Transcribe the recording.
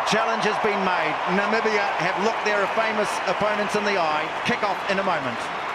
challenge has been made. Namibia have looked their famous opponents in the eye. Kick off in a moment.